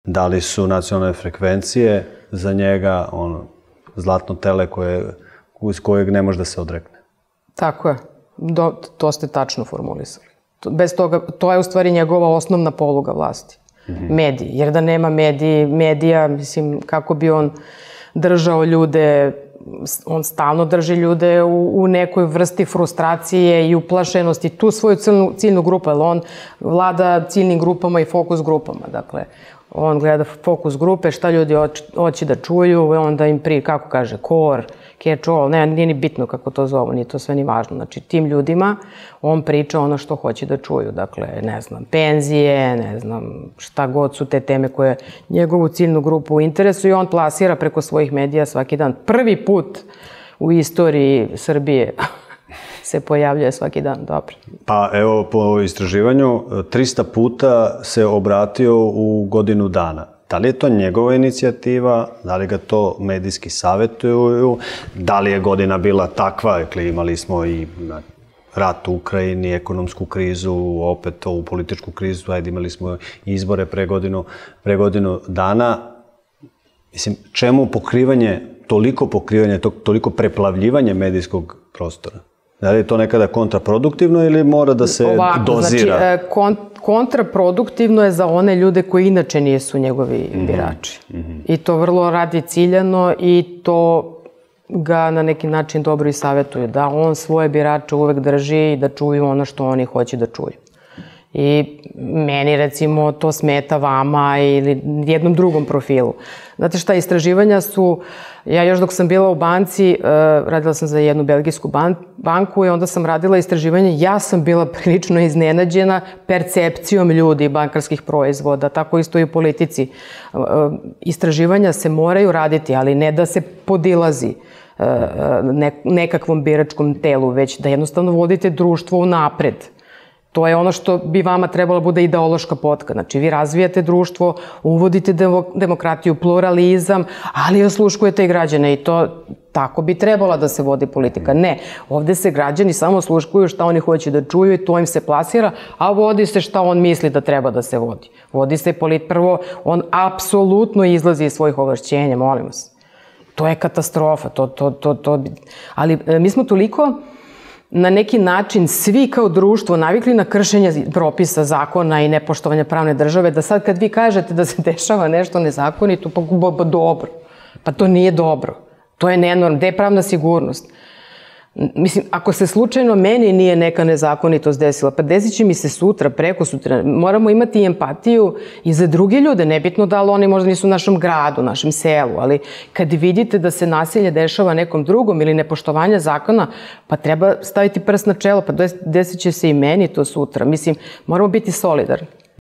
Da li su nacionalne frekvencije za njega zlatno tele uz kojeg ne može da se odrekne? Tako je. To ste tačno formulisali. Bez toga, to je u stvari njegova osnovna poluga vlasti. Mediji. Jer da nema medija, mislim, kako bi on držao ljude, on stalno drži ljude u nekoj vrsti frustracije i uplašenosti. Tu svoju ciljnu grupu, jer on vlada ciljnim grupama i fokus grupama. Dakle, on gleda fokus grupe, šta ljudi hoće da čuju, onda im kako kaže, core, catch all, ne, nije ni bitno kako to zovu, nije to sve ni važno. Znači, tim ljudima on priča ono što hoće da čuju. Dakle, ne znam, penzije, ne znam, šta god su te teme koje njegovu ciljnu grupu interesuju i on plasira preko svojih medija svaki dan. Prvi put u istoriji Srbije se pojavljuje svaki dan, dobro. Pa evo, po istraživanju, 300 puta se obratio u godinu dana. Da li je to njegova inicijativa, da li ga to medijski savjetuju, da li je godina bila takva, imali smo i rat u Ukrajini, ekonomsku krizu, opet ovu političku krizu, imali smo izbore pre godinu dana. Mislim, čemu pokrivanje, toliko preplavljivanje medijskog prostora? Da li je to nekada kontraproduktivno ili mora da se dozira? Znači, kontraproduktivno je za one ljude koji inače nisu njegovi birači. I to vrlo radi ciljano i to ga na neki način dobro i savjetuje. Da on svoje birače uvek drži i da čuju ono što oni hoće da čuju. I meni, recimo, to smeta vama ili jednom drugom profilu. Znate šta, istraživanja su, ja još dok sam bila u banci, radila sam za jednu belgijsku banku i onda sam radila istraživanje, ja sam bila prilično iznenađena percepcijom ljudi bankarskih proizvoda, tako isto i u politici. Istraživanja se moraju raditi, ali ne da se podilazi nekakvom biračkom telu, već da jednostavno vodite društvo unapred. To je ono što bi vama trebalo bude ideološka potka. Znači, vi razvijate društvo, uvodite demokratiju, pluralizam, ali osluškujete i građane i to tako bi trebala da se vodi politika. Ne, ovde se građani samo osluškuju šta oni hoće da čuju i to im se plasira, a vodi se šta on misli da treba da se vodi. Vodi se prvo, on apsolutno izlazi iz svojih ovlašćenja, molim vas. To je katastrofa, ali mi smo toliko na neki način svi kao društvo navikli na kršenje propisa, zakona i nepoštovanja pravne države, da sad kad vi kažete da se dešava nešto nezakonito, pa dobro. Pa to nije dobro. To je nenormalno. Gde je pravna sigurnost? Mislim, ako se slučajno meni nije neka nezakonitost desila, pa desit će mi se sutra, preko sutra. Moramo imati empatiju i za druge ljude. Nebitno da li oni možda nisu u našem gradu, našem selu, ali kad vidite da se nasilje dešava nekom drugom ili nepoštovanje zakona, pa treba staviti prst na čelo, pa desit će se i meni to sutra. Mislim, moramo biti solidarni.